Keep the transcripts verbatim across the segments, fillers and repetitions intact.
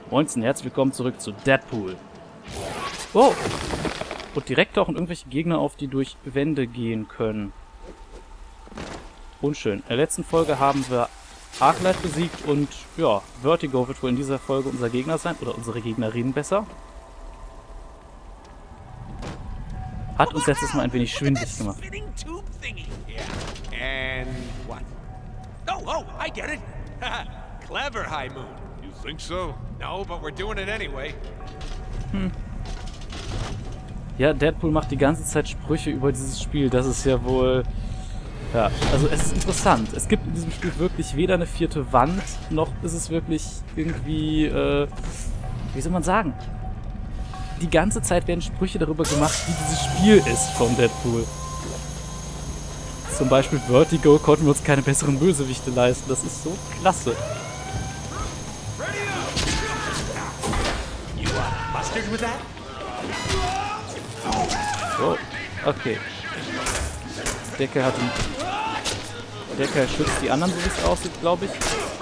Moinsen, herzlich willkommen zurück zu Deadpool. Oh! Und direkt tauchen irgendwelche Gegner auf, die durch Wände gehen können. Unschön. In der letzten Folge haben wir Arclight besiegt und ja, Vertigo wird wohl in dieser Folge unser Gegner sein. Oder unsere Gegnerin besser. Hat uns letztes Mal ein wenig schwindelig gemacht. And what? Oh, oh, I get it. Clever, High Moon. You think so? No, but we're doing it anyway. Hm. Ja, Deadpool macht die ganze Zeit Sprüche über dieses Spiel. Das ist ja wohl... Ja, also es ist interessant. Es gibt in diesem Spiel wirklich weder eine vierte Wand, noch ist es wirklich irgendwie... Äh, wie soll man sagen? Die ganze Zeit werden Sprüche darüber gemacht, wie dieses Spiel ist von Deadpool. Zum Beispiel Vertigo konnten wir uns keine besseren Bösewichte leisten. Das ist so klasse. So, okay. Der Kerl hat ihn. Der Kerl schützt die anderen, so wie es aussieht, glaube ich.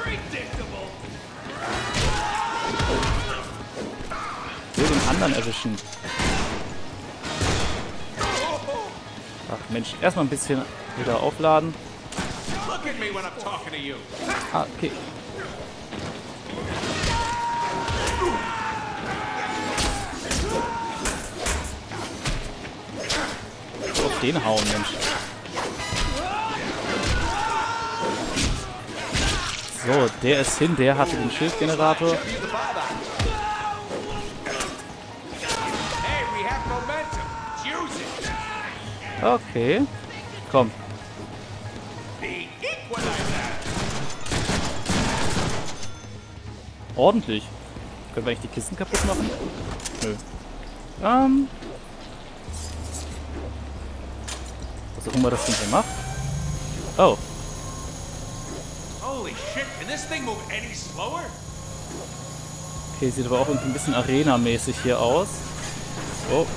Ich will den anderen erwischen. Ach Mensch, erstmal ein bisschen wieder aufladen. Ah, okay. Auf den hauen, Mensch. So, der ist hin, der hatte den Schildgenerator. Okay. Komm. Ordentlich. Können wir eigentlich die Kisten kaputt machen? Nö. Ähm. Was auch immer das Ding hier macht. Oh. Okay, sieht aber auch irgendwie ein bisschen Arena-mäßig hier aus. Oh.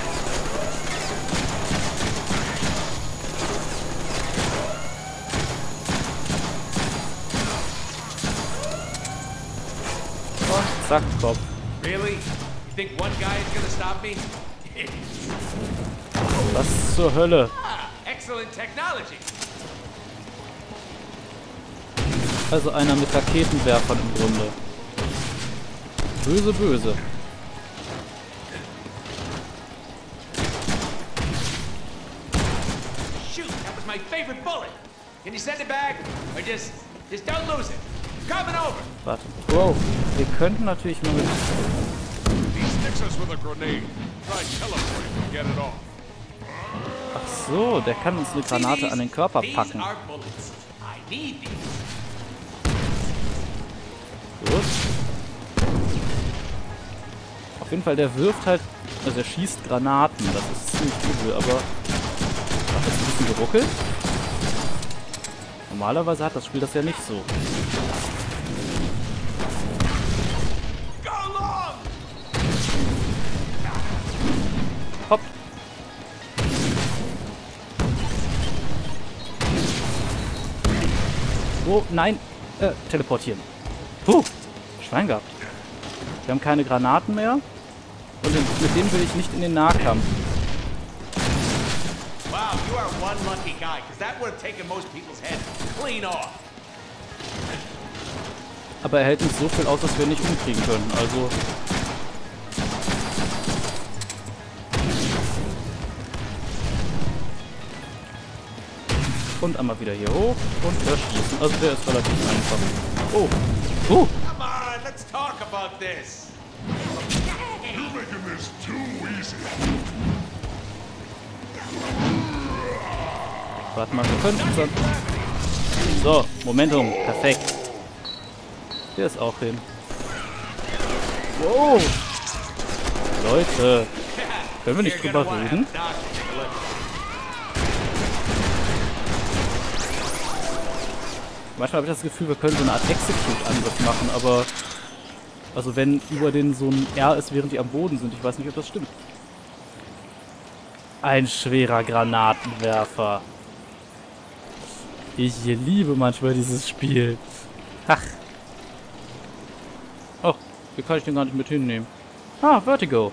Zack, Kopf. Really? You think one guy is gonna stop me? Was zur Hölle? Ah, excellent technology. Also einer mit Raketenwerfern im Grunde. Böse, böse. Shoot, that was my favorite bullet. Can you send it back? Or just, just don't lose it. Coming over. Warte. Wow. Wir könnten natürlich nur mit... Ach so, der kann uns eine Granate an den Körper packen. Gut. Auf jeden Fall, der wirft halt... Also er schießt Granaten. Das ist ziemlich übel, aber... Hat das ein bisschen geruckelt? Normalerweise hat das Spiel das ja nicht so. Hopp. Oh, nein. Äh, teleportieren. Puh. Schwein gehabt. Wir haben keine Granaten mehr. Und mit denen will ich nicht in den Nahkampf. Wow, you are one lucky guy, because that would have taken most people's heads clean off. Aber er hält nicht so viel aus, dass wir ihn nicht umkriegen können. Also... Und einmal wieder hier hoch und erschießen. Also der ist relativ einfach. Oh. Oh. Come on, let's talk about this. You're making this too easy. Warte mal, wir können unseren... So, Momentum. Perfekt. Der ist auch hin. Wow. Leute. Können wir nicht drüber reden? Manchmal habe ich das Gefühl, wir können so eine Art Execute-Angriff machen, aber... Also wenn über den so ein R ist, während die am Boden sind. Ich weiß nicht, ob das stimmt. Ein schwerer Granatenwerfer. Ich liebe manchmal dieses Spiel. Ach. Oh, Hier kann ich den gar nicht mit hinnehmen. Ah, Vertigo.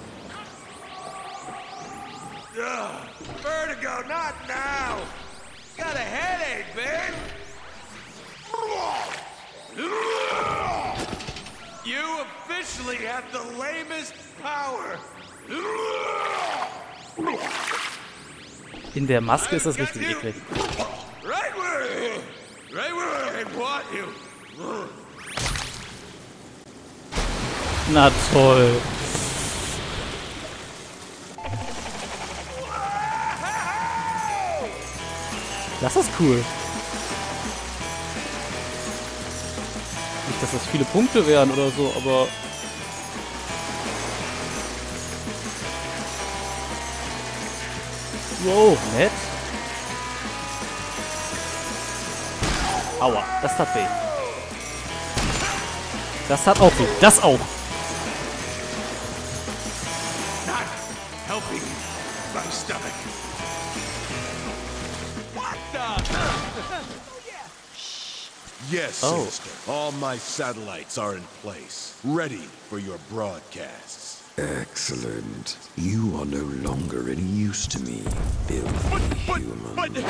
Ugh, Vertigo, not now. Got a headache, man. You officially have the lamest power. In der Maske ist das richtig eklig. Right where, right where I want you. Na toll. Das ist cool. Nicht, dass das viele Punkte wären oder so, aber... Wow, nett. Aua, das tat weh. Das tat auch weh. Das auch. Not helping my stomach. What the? Yes, Oh. Sinister. All my satellites are in place, ready for your broadcasts. Excellent. You are no longer any use to me, filthy human.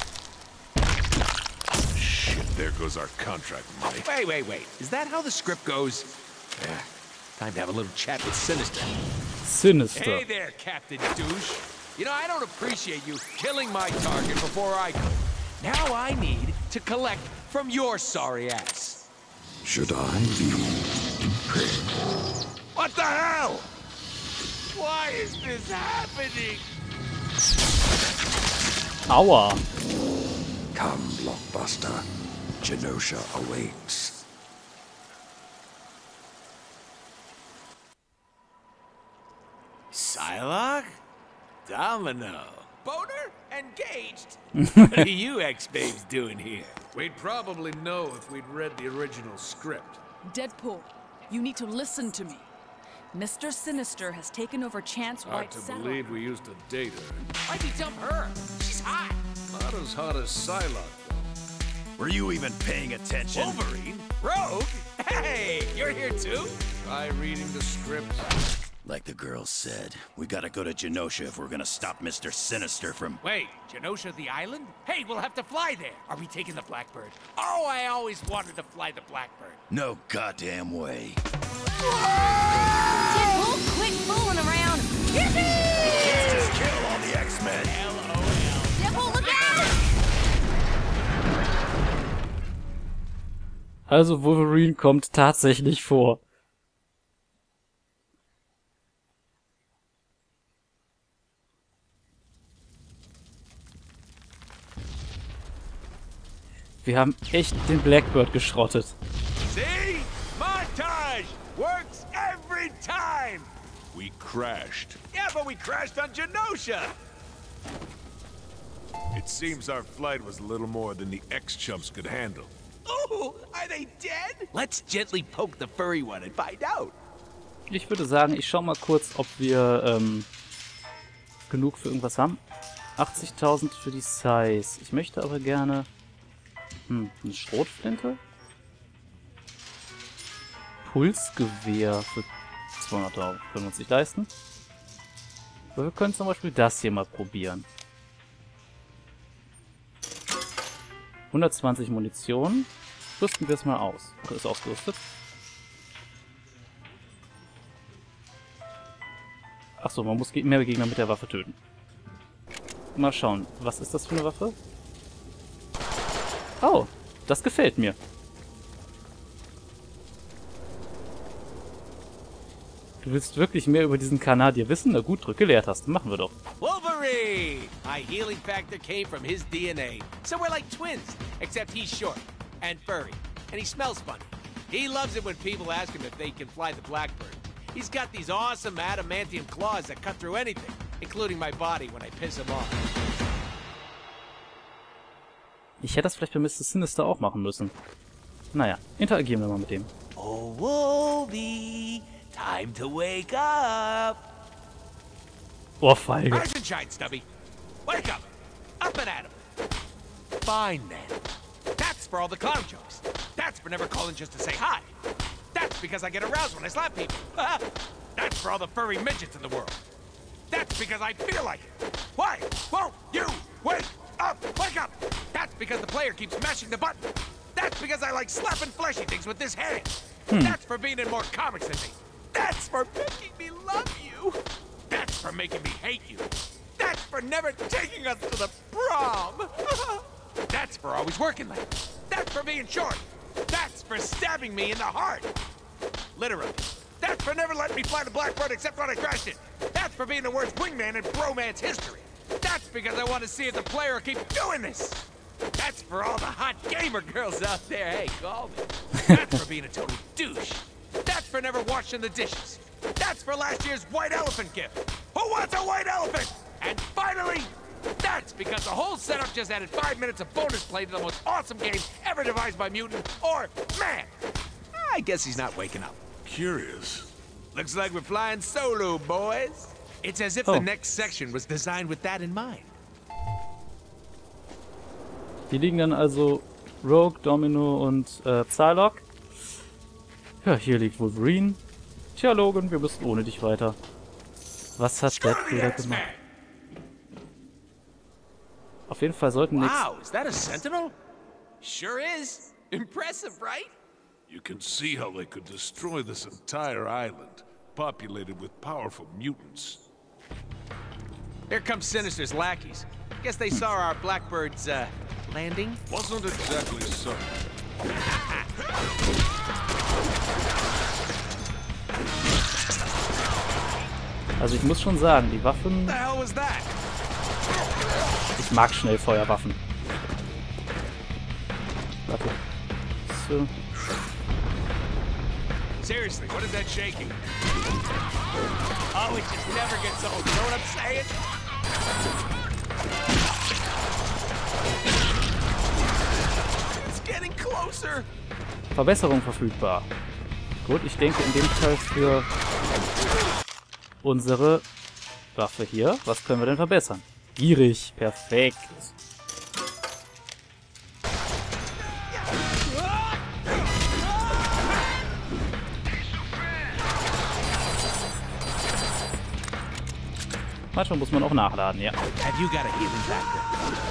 Shit, there goes our contract money. Wait, wait, wait. Is that how the script goes? Eh, time to have a little chat with Sinister. Sinister. Hey there, Captain Douche. You know, I don't appreciate you killing my target before I could. Now I need to collect from your sorry ass. Should I be impressed? What the hell? Why is this happening? Aua. Come, Blockbuster. Genosha awaits. Psylocke? Domino. Boner? Engaged? What are you ex-babes doing here? We'd probably know if we'd read the original script. Deadpool, you need to listen to me. Mister Sinister has taken over Chance Hard White's to satellite. believe we used to date her. Why'd you dump her? She's hot. Not as hot as Psylocke, though. Were you even paying attention? Wolverine? Rogue? Hey, you're here too? Try reading the script. Like the girl said, we gotta go to Genosha if we're gonna stop Mister Sinister from... Wait, Genosha the island? Hey, we'll have to fly there. Are we taking the Blackbird? Oh, I always wanted to fly the Blackbird. No goddamn way. Deadpool, quit fooling around! Yippee! Just kill all the X-Men. L O L. Deadpool, look out! Also Wolverine kommt tatsächlich vor. Wir haben echt den Blackbird geschrottet. See? Montage! Works every time! We crashed. Yeah, but we crashed on Genosha! It seems our flight was a little more than the X-chumps could handle. Ooh, are they dead? Let's gently poke the furry one and find out. Ich würde sagen, ich schau mal kurz, ob wir ähm, genug für irgendwas haben. achtzigtausend für die Size. Ich möchte aber gerne... Hm, eine Schrotflinte? Pulsgewehr für zweihunderttausend können wir uns nicht leisten. Aber wir können zum Beispiel das hier mal probieren. hundertzwanzig Munition. Rüsten wir es mal aus. Oder ist ausgerüstet? Achso, man muss mehr Gegner mit der Waffe töten. Mal schauen. Was ist das für eine Waffe? Oh, das gefällt mir. Du willst wirklich mehr über diesen Kanadier wissen? Na gut, drücke Leertaste. Machen wir doch. Wolverine! My healing factor came from his D N A. So we're like twins, except he's short and furry, and he smells funny. He loves it when people ask him if they can fly the Blackbird. He's got these awesome adamantium claws that cut through anything, including my body when I piss him off. Ich hätte das vielleicht bei Mister Sinister auch machen müssen. Naja, interagieren wir mal mit dem. Oh, Wolby, time to wake up. Ohrfeige. Rise and shine, Stubby. Wake up. Up and at 'em. Fine, then. That's for all the clown jokes. That's for never calling just to say hi. That's because I get aroused when I slap people. That's for all the furry midgets in the world. That's because I feel like it. Why won't you wake up? Wake up! That's because the player keeps mashing the button. That's because I like slapping fleshy things with this hand. Hmm. That's for being in more comics than me. That's for making me love you. That's for making me hate you. That's for never taking us to the prom. That's for always working late. That's for being short. That's for stabbing me in the heart. Literally. That's for never letting me fly the Blackbird except when I crashed it. That's for being the worst wingman in bromance history. That's because I want to see if the player will keep doing this. That's for all the hot gamer girls out there. Hey, call me. That's for being a total douche. That's for never washing the dishes. That's for last year's white elephant gift. Who wants a white elephant? And finally, that's because the whole setup just added five minutes of bonus play to the most awesome game ever devised by Mutant or man. I guess he's not waking up. Curious. Looks like we're flying solo, boys. It's as if oh. the next section was designed with that in mind. Hier liegen dann also Rogue, Domino und äh, Psylocke. Ja, hier liegt Wolverine. Tja, Logan, wir müssen ohne dich weiter. Was hat Deadpool da gemacht? Auf jeden Fall sollten nichts... Wow, is that a Sentinel? Sure is. Impressive, right? You can see how they could destroy this entire island, populated with powerful mutants. Here comes Sinister's lackeys. Guess they saw our Blackbird's, uh, landing? Wasn't exactly so. Also ich muss schon sagen, die Waffen... What the hell was that? Ich mag Schnellfeuerwaffen. Warte. So. Seriously, what is that shaking? Oh, it just never gets old. You know what I'm saying? It's getting closer. Verbesserung verfügbar. Gut, ich denke in dem Fall für unsere Waffe hier. Was können wir denn verbessern? Gierig. Perfekt. Manchmal muss man auch nachladen, ja. Have you got a healing factor?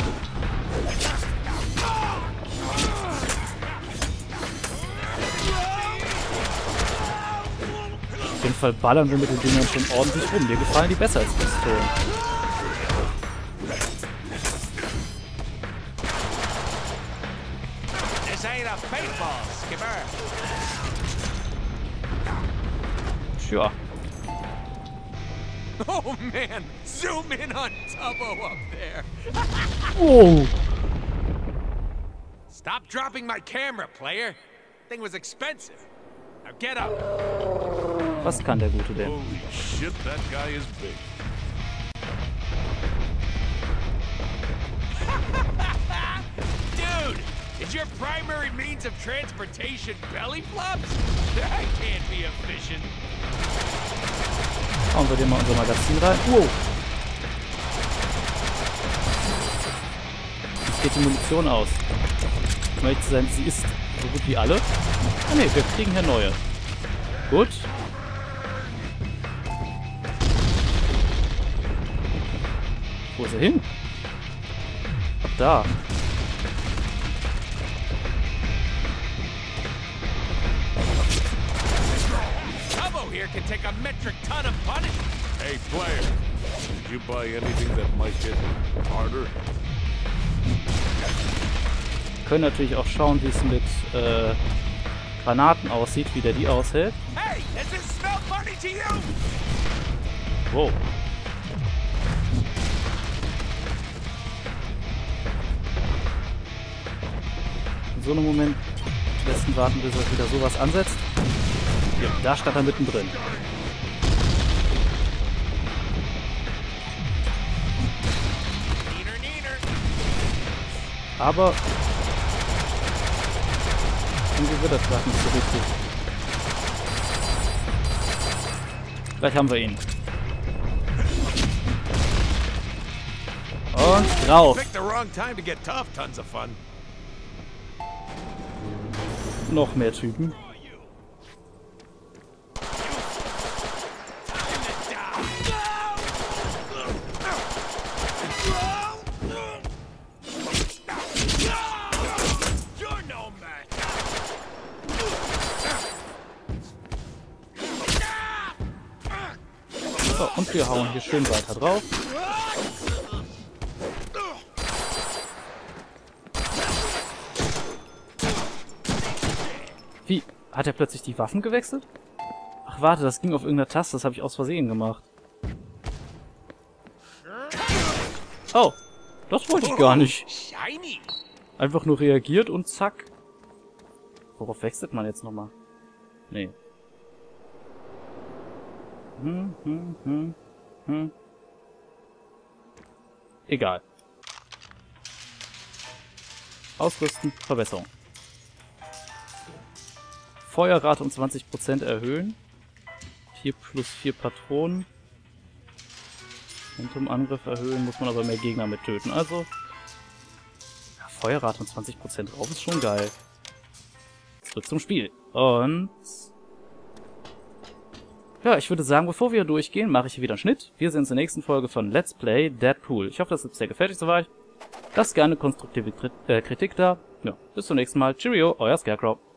Auf jeden Fall ballern wir mit den Dingern schon ordentlich rum. Mir gefallen die besser als Pistolen. This ain't a paintball, Skipper. Tja. Oh man, zoom in on Tubbo up there. Oh! Stop dropping my camera, player. Thing was expensive. Now get up. Was kann der Gute denn? Holy shit, that guy is big. Dude, is your primary means of transportation belly flops? That can't be efficient. Hauen wir dir mal unser Magazin rein. Wow! Jetzt geht die Munition aus. Um ehrlich zu sein, sie ist so gut wie alle. Ah ne, wir kriegen hier neue. Gut. Wo ist er hin? Ab da. Tubbo here can take a metric ton of punishment. Hey, player, did you buy anything that might hit harder? Wir können natürlich auch schauen, wie es mit äh, Granaten aussieht, wie der die aushält. Hey, does this smell funny to you? Wow. In so einem Moment am besten warten, bis er wieder sowas ansetzt. Ja, da stand er mittendrin. Neener, neener. Aber irgendwie wird das gerade nicht so richtig. Gleich haben wir ihn. Und drauf. Picked the wrong time to get tough, tons of fun. Noch mehr Typen. So, und wir hauen hier schön weiter drauf. Wie? Hat er plötzlich die Waffen gewechselt? Ach warte, das ging auf irgendeiner Taste, das habe ich aus Versehen gemacht. Oh, das wollte ich gar nicht. Einfach nur reagiert und zack. Worauf wechselt man jetzt nochmal? Nee. Hm, hm, hm, hm. Egal. Ausrüsten, Verbesserung. Feuerrate um zwanzig Prozent erhöhen. vier plus vier Patronen. Momentum-Angriff erhöhen, muss man aber mehr Gegner mit töten. Also, ja, Feuerrate um zwanzig Prozent drauf ist schon geil. Zurück zum Spiel. Und ja, ich würde sagen, bevor wir durchgehen, mache ich hier wieder einen Schnitt. Wir sehen uns in der nächsten Folge von Let's Play Deadpool. Ich hoffe, das ist sehr gefällig soweit. Lasst gerne konstruktive Kritik da. Ja, bis zum nächsten Mal. Cheerio, euer Scarecrow.